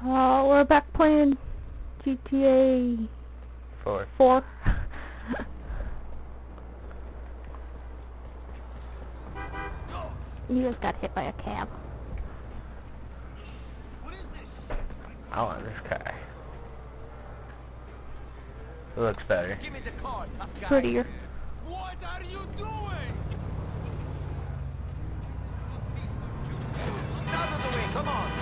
We're back playing GTA 4. You just got hit by a cab. What is this? I want this car. It looks better. Give me the car, tough guy. Prettier. What are you doing? Get out of the way, come on.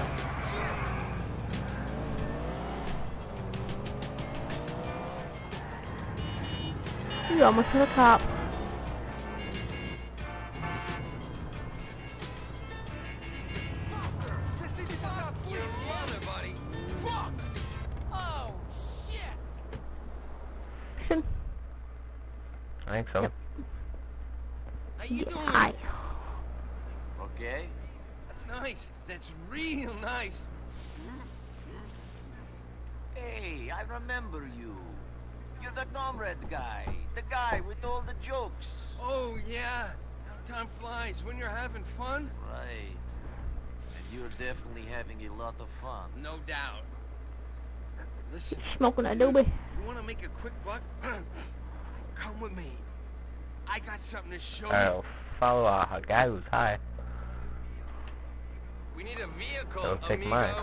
You almost hit a cop. Action. I think so. How you doing? Hi. Okay. That's nice. That's real nice. Hey, I remember you. You're the comrade guy. The guy with all the jokes. Oh, yeah. How time flies when you're having fun. Right. And you're definitely having a lot of fun. No doubt. Listen, Smoking a doobie. you want to make a quick buck? Come with me. I got something to show you. I'll follow a guy who's high. We need a vehicle, Don't take amigo. mine.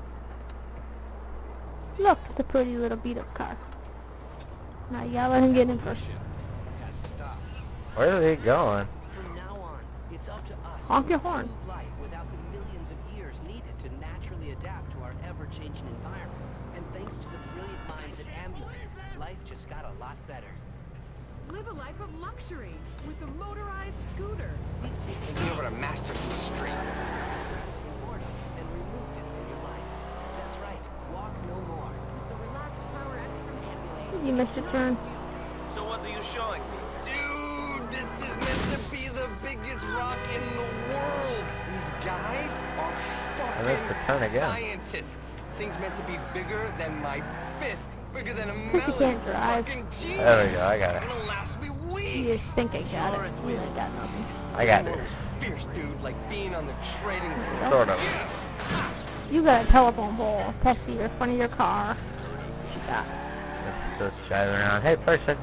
Look, the pretty little beat-up car. Now you gotta let him get in first. Has stopped. Where are they going? From now on, it's up to us Honk to your horn. improve life without the millions of years needed to naturally adapt to our ever-changing environment. And thanks to the brilliant minds at Ambulance, life just got a lot better. Live a life of luxury with a motorized scooter. We've taken Take me over to Masterson Street. this boredom and removed it from your life. That's right, walk no more. With the Relax Power X from Ambulance. You missed your turn. So what are you showing me? Dude, this is meant to be the biggest rock in the world. These guys are I missed the turn fucking again. scientists. Things meant to be bigger than my fist, bigger than a You melon. can't drive. Fucking genius. There we go, I got it. It'll last me You weeks. just think I got it. You ain't got nothing. I got this. Fierce, dude, like being on the trading floor. Sort of. You got a telephone pole attached to your front of your car. What you got? Let's just drive around. Hey, person.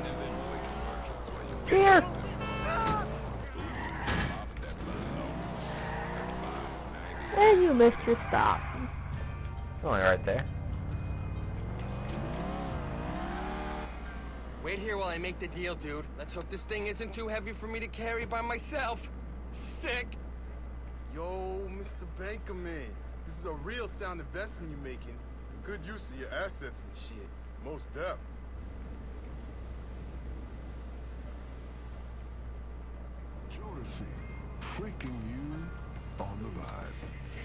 Here! And you missed your stop. It's only right there. Wait here while I make the deal, dude. Let's hope this thing isn't too heavy for me to carry by myself. Sick. Yo, Mr. Bankerman, this is a real sound investment you're making. Good use of your assets and shit. Most def. Jodeci, freaking you on the vibe.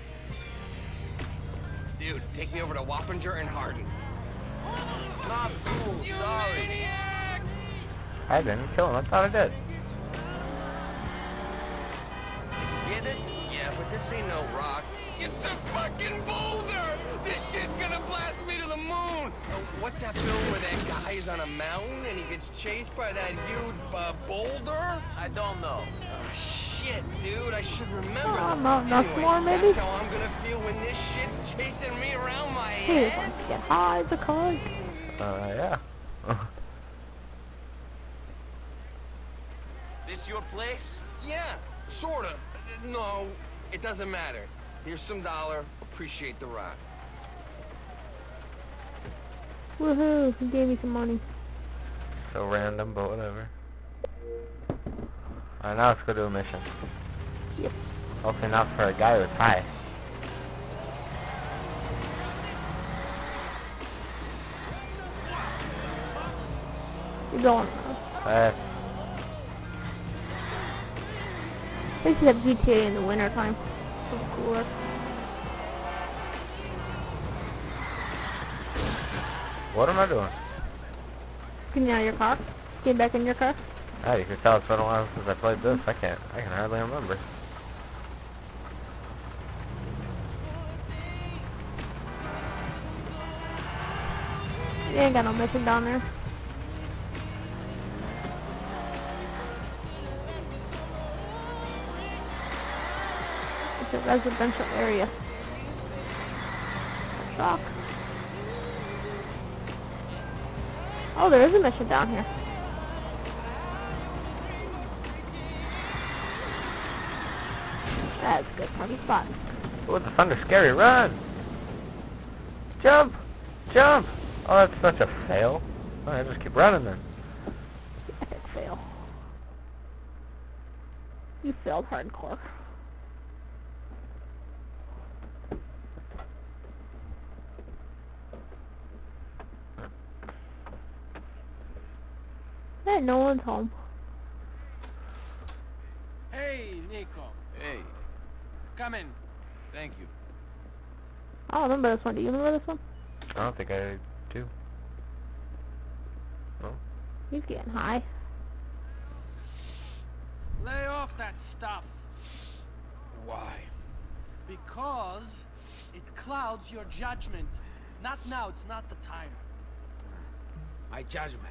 Dude, take me over to Wappinger and Hardin. Not cool, sorry. Maniac! I didn't kill him. I thought I did. Get it? Yeah, but this ain't no rock. It's a fucking boulder! This shit's gonna blast me to the moon! Oh, what's that film where that guy is on a mountain and he gets chased by that huge boulder? I don't know. Oh, shit, dude, I should remember. Oh, that. Mount Anyway, Rushmore, maybe? That's how I'm gonna feel when this shit's chasing me around my Hey, head. let's get high as a kite. Yeah. This your place? Yeah, sorta. No, it doesn't matter. Here's some dollar. Appreciate the ride. Woohoo, he gave me some money. So random, but whatever. Alright, now let's go do a mission. Yep. Hopefully not for a guy who's high. You're going. They should have GTA in the winter time. So cooler. What am I doing? Getting out of your car. Get back in your car. Oh, you can tell it's been a while since I played this. I can hardly remember. You ain't got no mission down there. It's a residential area. truck. Oh, there is a mission down here. That's a good party spot. Oh, the thunder's scary. Run! Jump! Jump! Oh, that's such a fail. Oh, I just keep running then. Epic fail. You failed hardcore. Hey, no one's home. Hey, Nico. Hey, Come in. thank you. I don't remember this one. Do you remember this one? I don't think I do. No? He's getting high. Lay off that stuff. Why? Because it clouds your judgment. Not now, it's not the time. My judgment.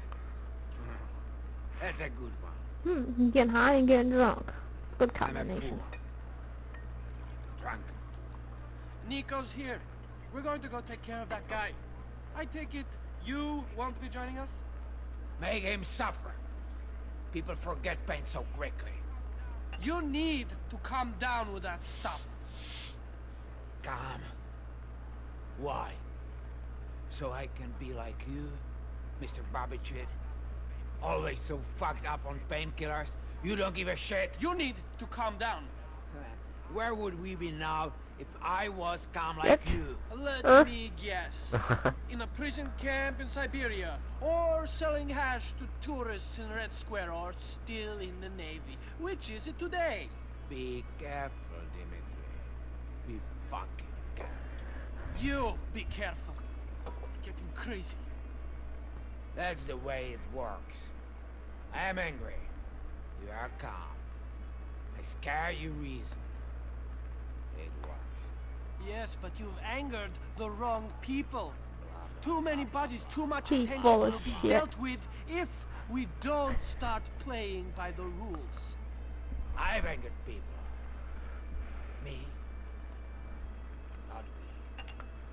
That's a good one. He's getting high and getting drunk. Good I'm a combination. fool. Drunk. Nico's here. We're going to go take care of that guy. I take it you won't be joining us? Make him suffer. People forget pain so quickly. You need to calm down with that stuff. Calm. Why? So I can be like you, Mr. Barbitrid? Always so fucked up on painkillers, you don't give a shit? You need to calm down. Where would we be now if I was calm like you? Let me guess. In a prison camp in Siberia, or selling hash to tourists in Red Square, or still in the Navy. Which is it today? Be careful, Dimitri. Be fucking careful. You be careful. Getting crazy. That's the way it works. I am angry. You are calm. I scare you reason. It works. Yes, but you've angered the wrong people. Too many bodies, too much He's attention full will of be shit. dealt with if we don't start playing by the rules. I've angered people. Me? Not we.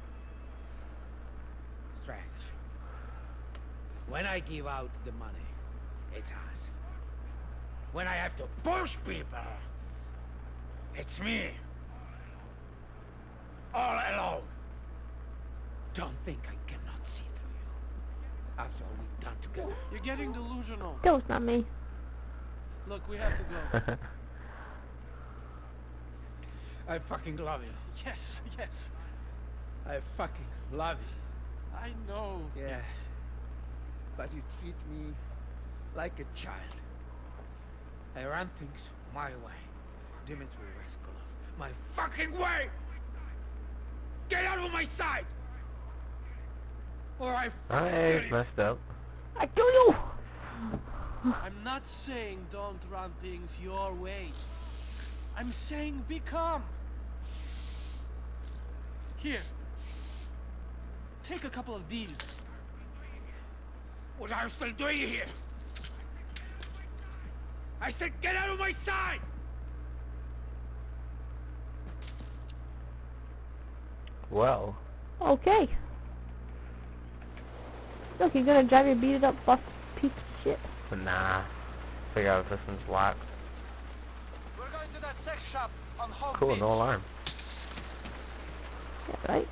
Strange. When I give out the money, it's us. When I have to push people, it's me. All alone. Don't think I cannot see through you. After all we've done together. You're getting delusional. That was not me. Look, we have to go. I fucking love you. Yes, yes. I fucking love you. I know. Yes. But you treat me like a child. I run things my way. Dmitri Raskolov, my fucking way! Get out of my sight! Or I fucking kill I you. messed up. I kill you! I'm not saying don't run things your way. I'm saying be calm. Here. Take a couple of these. What are you still doing here? I said get out of my sight! Well, Okay. Look, you're gonna drive your beat up bus piece of shit. nah. Figure out if this one's locked. We're going to that sex shop on Hog Cool, Beach. no alarm. Yeah, right?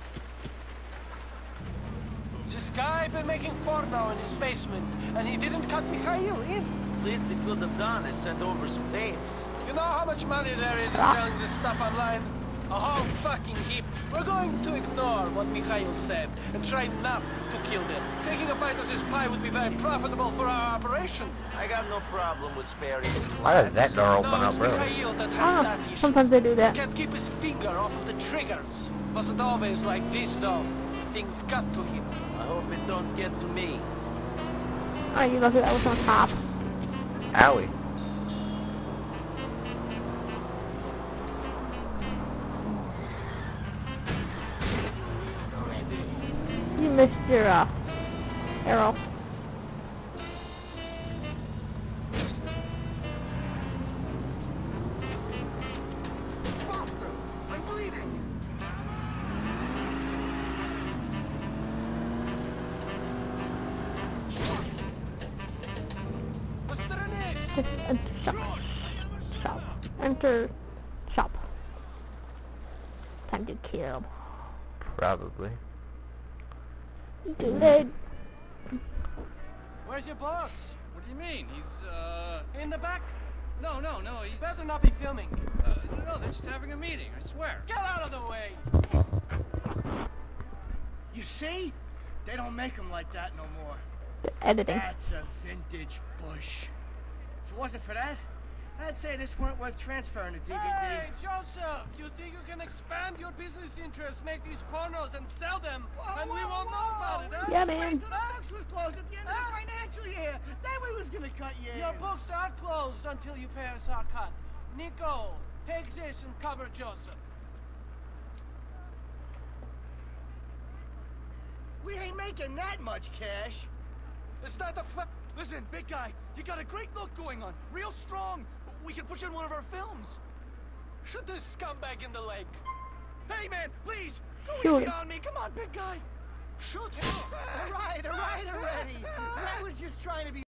This guy been making porno in his basement, and he didn't cut Mikhail in. Least they could have done is send over some tapes. You know how much money there is in selling this stuff online? A whole fucking heap. We're going to ignore what Mikhail said and try not to kill them. Taking a bite of this pie would be very profitable for our operation. I got no problem with sparing some Why does that door open No, up, it's really? Mikhail that has Ah, that issue. sometimes they do that. Can't keep his finger off of the triggers. Wasn't always like this, though. Things got to him. I hope it don't get to me. Alright, you lucky that was on top. Owie. You missed your, arrow. enter shop. Time to kill. Probably. Too late. Where's your boss? What do you mean? He's, In the back? No, he's... Better not be filming. No, they're just having a meeting, I swear. Get out of the way! You see? They don't make them like that no more. Editing. That's a vintage Bush. If it wasn't for that, I'd say this weren't worth transferring to DVD. Hey, Joseph! You think you can expand your business interests, make these pornos and sell them, and we won't know about it, huh? Yeah, man. The books was closed at the end of the financial year. Then we was gonna cut you in. Your books are closed until you pay us our cut. Nico, take this and cover Joseph. We ain't making that much cash. Is that a Listen, big guy, you got a great look going on. Real strong. We can put you in one of our films. Shoot this scumbag in the leg. Hey, man, please. Go Shoot easy him. on me. Come on, big guy. Shoot him. All right already. I was just trying to be